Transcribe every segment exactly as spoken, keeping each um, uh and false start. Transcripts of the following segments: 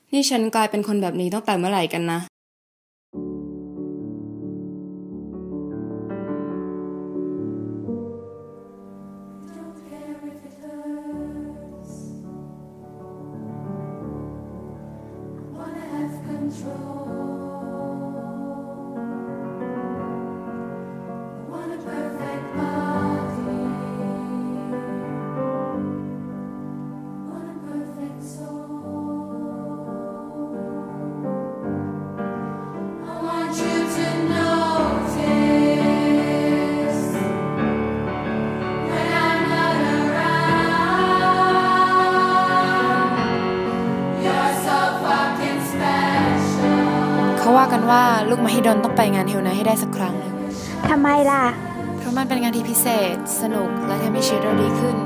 นี่ฉันกลายเป็นคนแบบนี้ตั้งแต่เมื่อไหร่กันนะเขาว่ากันว่าลูกมหิดลต้องไปงานเฮลไนท์ให้ได้สักครั้งนึงทำไมล่ะเพราะมันเป็นงานที่พิเศษสนุกและทำให้ชีวิตเราดีขึ้น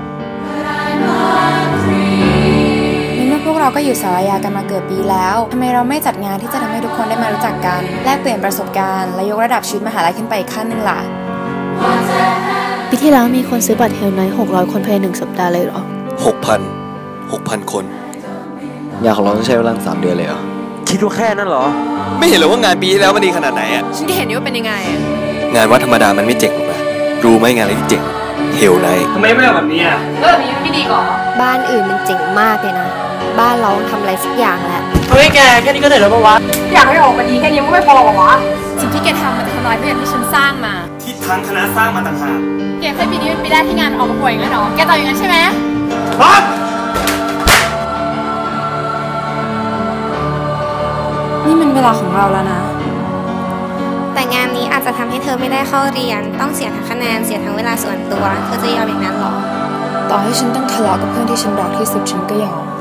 ในเมื่อพวกเราก็อยู่สารยากันมาเกือบปีแล้วทำไมเราไม่จัดงานที่จะทำให้ทุกคนได้มารู้จักกันแลกเปลี่ยนประสบการณ์และยกระดับชีวิตมหาลัยขึ้นไปอีกขั้นหนึ่งล่ะปีที่แล้วมีคนซื้อบัตรเฮลไนท์หกร้อยคนภายในหนึ่งสัปดาห์เลยเหรอหกพัน หกพัน คนอยากลองใช้เวลาสามเดือนเลยเหรอคิดว่าแค่นั้นเหรอไม่เห็นหรอว่างานปีที่แล้วมันดีขนาดไหนอ่ะฉันก็เห็นนี่ว่าเป็นยังไงอ่ะงานวัดธรรมดามันไม่เจ๋งหรอกนะรู้ไหมงานอะไรที่เจ๋งเฮลไนท์ทำไมไม่แบบนี้อ่ะก็แบบนี้มันไม่ดีก่อบ้านอื่นมันเจ๋งมากเลยนะบ้านเราทำอะไรสักอย่างแหละเฮ้ยแกแค่นี้ก็เหนื่อยแล้วปะวะอยากให้ออกมาดีแค่นี้ก็ไม่พอหรอวะสิ่งที่แกทำมันจะทำลายเพื่อนที่ฉันสร้างมาที่ทั้งคณะสร้างมาต่างหากแกแค่ปีนี้เป็นปีแรกที่งานออกมาป่วยงั้นหรอแกต่ออย่างนั้นใช่ไหมครับนี่มันเวลาของเราแล้วนะแต่งานนี้อาจจะทำให้เธอไม่ได้เข้าเรียนต้องเสียทั้งคะแนนเสียทั้งเวลาส่วนตัวเธอจะยอมอย่างนั้นหรอต่อให้ฉันต้องทะเลาะกับเพื่อนที่ฉันรักที่สุดฉันก็ยอม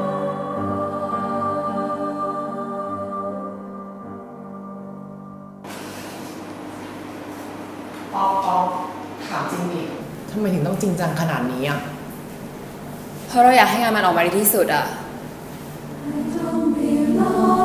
ปอปอถามจริงดิทำไมถึงต้องจริงจังขนาดนี้อ่ะเพราะเราอยากให้งานมันออกมาดีที่สุดอ่ะ